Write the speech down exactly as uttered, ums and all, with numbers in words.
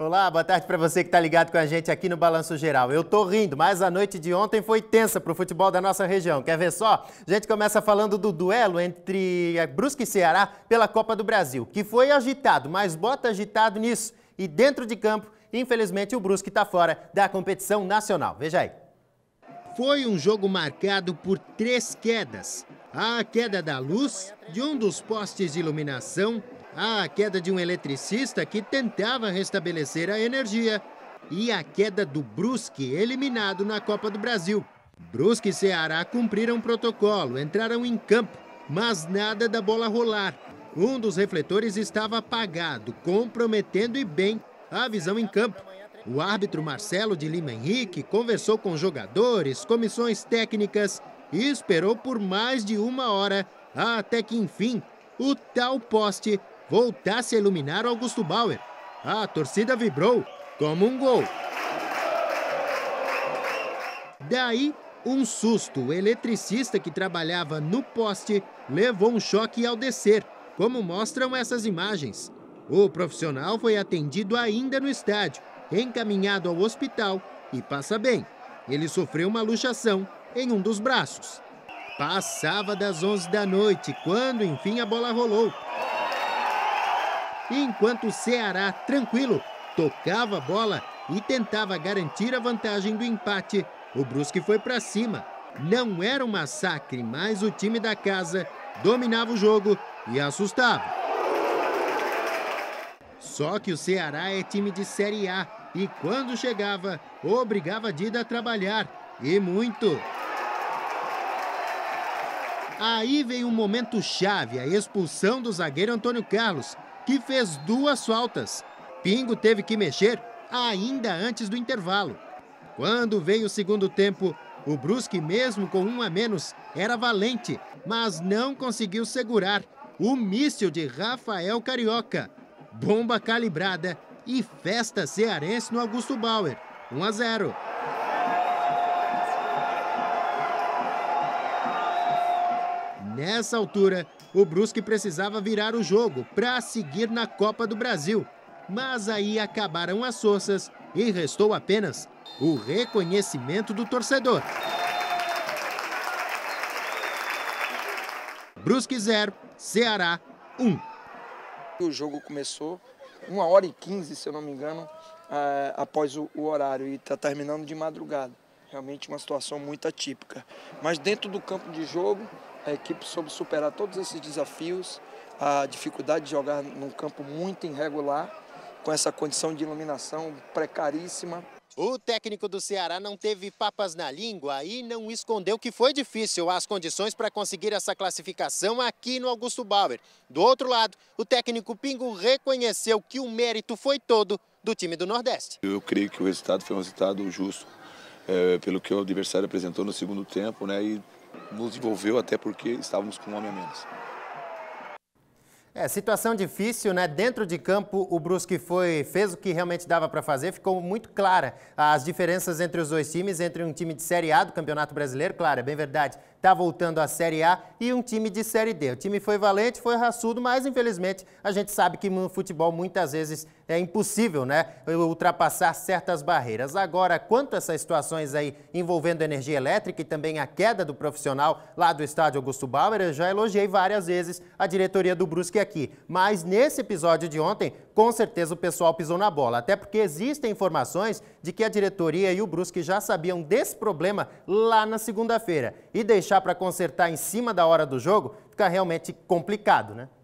Olá, boa tarde para você que está ligado com a gente aqui no Balanço Geral. Eu tô rindo, mas a noite de ontem foi tensa para o futebol da nossa região. Quer ver só? A gente começa falando do duelo entre Brusque e Ceará pela Copa do Brasil, que foi agitado, mas bota agitado nisso. E dentro de campo, infelizmente, o Brusque está fora da competição nacional. Veja aí. Foi um jogo marcado por três quedas. A queda da luz de um dos postes de iluminação, a queda de um eletricista que tentava restabelecer a energia e a queda do Brusque, eliminado na Copa do Brasil. Brusque e Ceará cumpriram o protocolo, entraram em campo, mas nada da bola rolar. Um dos refletores estava apagado, comprometendo e bem a visão em campo. O árbitro Marcelo de Lima Henrique conversou com jogadores, comissões técnicas e esperou por mais de uma hora, até que, enfim, o tal poste voltasse a iluminar o Augusto Bauer. A torcida vibrou como um gol. Daí, um susto. O eletricista que trabalhava no poste levou um choque ao descer, como mostram essas imagens. O profissional foi atendido ainda no estádio, encaminhado ao hospital e passa bem. Ele sofreu uma luxação em um dos braços. Passava das onze da noite, quando enfim a bola rolou. Enquanto o Ceará, tranquilo, tocava a bola e tentava garantir a vantagem do empate, o Brusque foi para cima. Não era um massacre, mas o time da casa dominava o jogo e assustava. Só que o Ceará é time de Série A e quando chegava, obrigava a Dida a trabalhar, e muito. Aí veio um momento chave, a expulsão do zagueiro Antônio Carlos, que fez duas faltas. Pingo teve que mexer ainda antes do intervalo. Quando veio o segundo tempo, o Brusque, mesmo com um a menos, era valente, mas não conseguiu segurar o míssil de Rafael Carioca. Bomba calibrada e festa cearense no Augusto Bauer. um a zero. Nessa altura, o Brusque precisava virar o jogo para seguir na Copa do Brasil. Mas aí acabaram as forças e restou apenas o reconhecimento do torcedor. Brusque zero, Ceará um. O jogo começou uma hora e quinze, se eu não me engano, é, após o, o horário, e está terminando de madrugada. Realmente uma situação muito atípica. Mas dentro do campo de jogo, a equipe soube superar todos esses desafios, a dificuldade de jogar num campo muito irregular, com essa condição de iluminação precaríssima. O técnico do Ceará não teve papas na língua e não escondeu que foi difícil as condições para conseguir essa classificação aqui no Augusto Bauer. Do outro lado, o técnico Pingo reconheceu que o mérito foi todo do time do Nordeste. Eu creio que o resultado foi um resultado justo, é, pelo que o adversário apresentou no segundo tempo, né, e nos envolveu até porque estávamos com um homem a menos. É, situação difícil, né? Dentro de campo, o Brusque foi, fez o que realmente dava para fazer. Ficou muito clara as diferenças entre os dois times, entre um time de Série A do Campeonato Brasileiro, claro, é bem verdade, está voltando à Série A, e um time de Série D. O time foi valente, foi raçudo, mas infelizmente a gente sabe que no futebol muitas vezes é impossível, né, ultrapassar certas barreiras. Agora, quanto a essas situações aí envolvendo energia elétrica e também a queda do profissional lá do estádio Augusto Bauer, eu já elogiei várias vezes a diretoria do Brusque aqui. Mas nesse episódio de ontem, com certeza o pessoal pisou na bola, até porque existem informações de que a diretoria e o Brusque já sabiam desse problema lá na segunda-feira. E deixar para consertar em cima da hora do jogo fica realmente complicado, né?